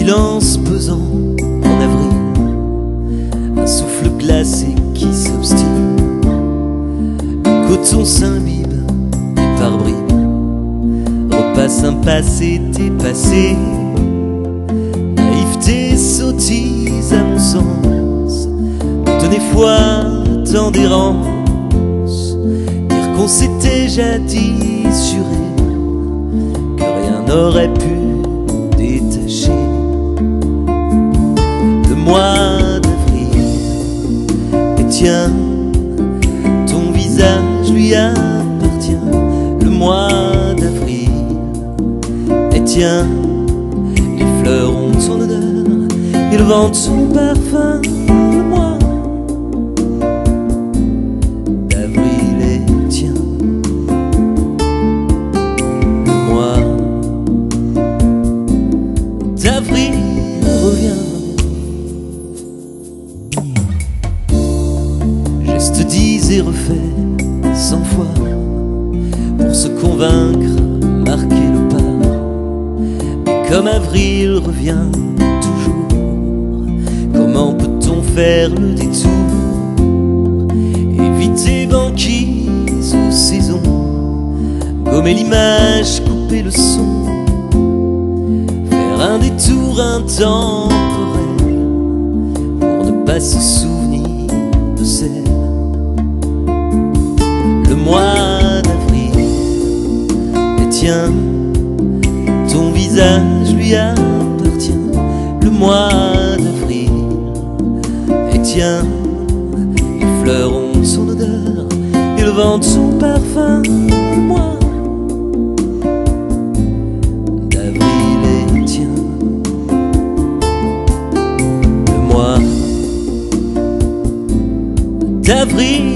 silence pesant en avril, un souffle glacé qui s'obstine. Le coton s'imbibe et par bribes repasse un passé dépassé. Naïveté sottise à mon sens, donner foi tant d'errance, dire qu'on s'était jadis juré que rien n'aurait pu détacher le mois d'avril. Et tiens, ton visage lui appartient, le mois d'avril. Et tiens, les fleurs ont son odeur et le vent de son parfum. Le mois d'avril est tien, le mois d'avril revient. Gestes dits et refaits 100 fois pour se convaincre, marquer le pas. Mais comme avril revient toujours, comment peut-on faire le détour? Éviter banquise ou saison, gommer l'image, couper le son, faire un détour intemporel pour ne pas se souvenir de celle. Le mois d'avril, et tiens, ton visage lui appartient, le mois d'avril. Et tiens, les fleurs ont son odeur et le vent de son parfum. Le mois d'avril est tien, le mois d'avril